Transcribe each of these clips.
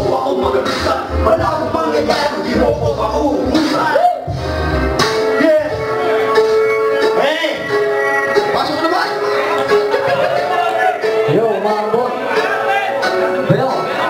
akong magalusan. Wala akong mangyayari kung di mo ko mauubusan. Yeah! Hey! Pasok na ba? Yo, mga boy. Yo.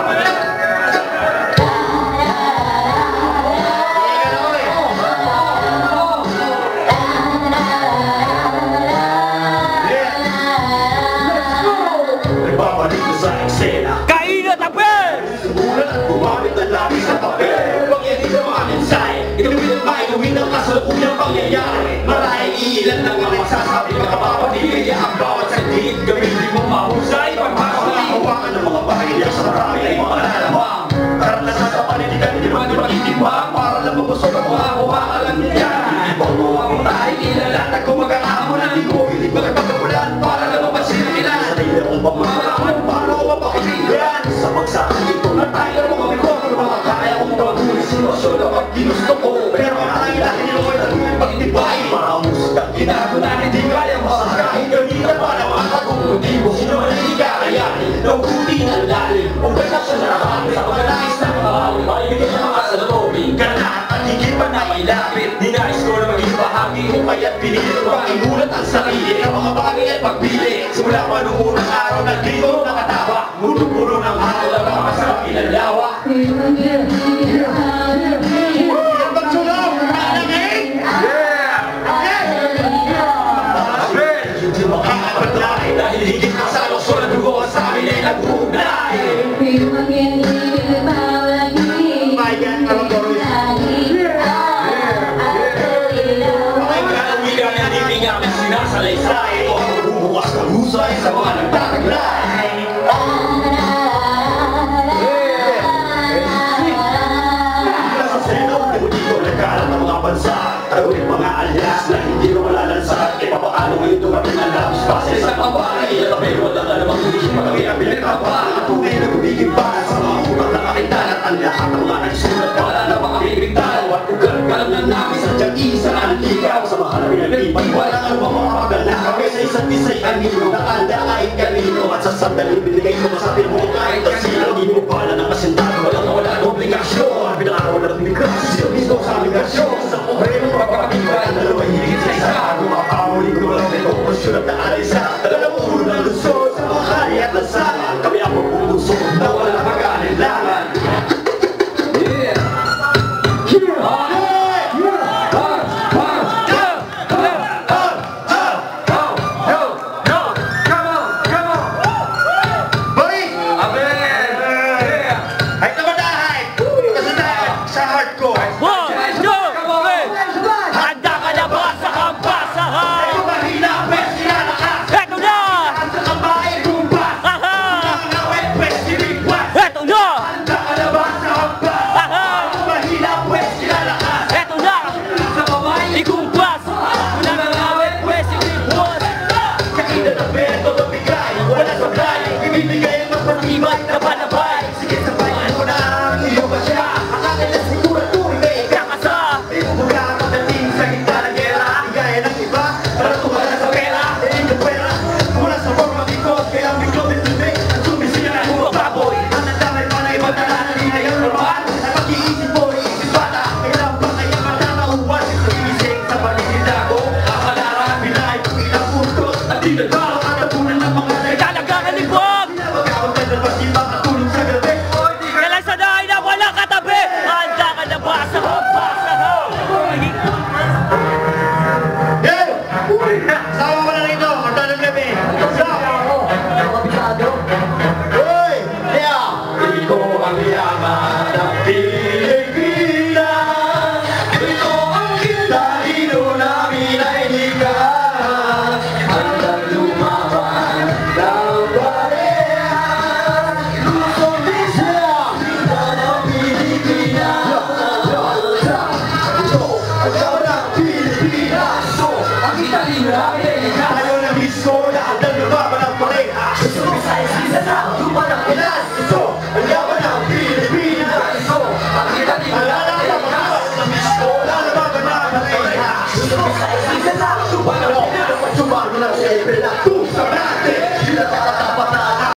Nagbabalik na sa eksena. Kainat ang pen! Subulan at gumamit ng lapis sa papel. Upang yan din naman insay. Inuwin at mainuwin ang kasalukuyang pangyayari. Marahil iilan lang ang nagsasabi ng kapapanili. Ang bawat saglit gamitin mo mahusay. Pagpapakahawakan ng mga bahaya sa marami ay mga nalamang. Karanasan sa panitikan, hindi naman di magtitimbang. Para lang mabusog at makahawakan lang niya. Ibang mo ang tayo nilalatag kung mag-aamon na di ko. Hindi magkapagkabulan para lang mapansin ang ilan. Sa tingin akong pamamalaan, paano ko mapakasigan? Sa pagsakang ito na tayo mo kami ko. Kung makakaya kong tawagunin sinusyon na pag ginusto ko. Pero ang ilahin nyo ay nagawin pagtibay. Maramusog ang ginago na hindi kaya masakahin. Ganita pa naman akong motibo. Sino man hindi kakayanin. Naubuti ng lalim. Kung ganda siya narapin sa pagkanais na mga hawin. Maibigay ng mga salubin. Ganahan at higit pa na may lapit. Ninais ko na maging bahagi mo kaya't pinili ko ang imulat ang sarili. Ang mga bagay at pagpili. Simula pa noong unang araw na dito nakatawa. Mulo-mulo ng araw lang ang masarap inalawa. Dahil higit ka sa lukso na dugo sa amin ay nag-uugnay. Bayan, alam ko rin. Pakinggan ang hindi namin sinasalaysay. Ito ang magbubukas ng husay sa mga nagtataglay. Nasa seno, dito nagkalat ng mga bansa. Tagawin mga alyas na hindi mo malalansa. Paano ngayon dumating ang labis pa sa isang kampana. Ilalapay mo lang na namang hindi magawin ang pinagkapa. At kung ngayon nagubigin pa sa mga utak na kakitan at ang lahat ng mga nagsulat para na makakibigtan. At kung kalang na namin sa dyan isa na ang ligaw sa mga pinag-ipan. Walang ano mapapagdala na kami sa isa't isa'y anino. Nakanda kahit kanino at sa sandali binigay mo masapin mo kahit tasino. Hindi mo pala ng kasintado. Walang nawala ng obligasyon. Pinakawa na rin ni Kasi dito sa amigasyon. Sa kuhreno pagpapakibay. Dalawang higit sa isa. Muli ko lang may kumusyon at naalisa. Dalawang ulo ng lusod sa mga hari at lansangan. Kami ang magpupuso na walang mag-aalilangan. Yeah! Ayaw na miso, lahat ng lumaban ang pareha. Gusto mo sa isa na, lupa ng ilan. Ito, ang yaman ng Pilipinas. Ito, ang alala ng mga na miso, lalababan ang pareha. Gusto mo sa isa na, lupa ng ilan. Pagsubago ng sa ipin na, sa natin.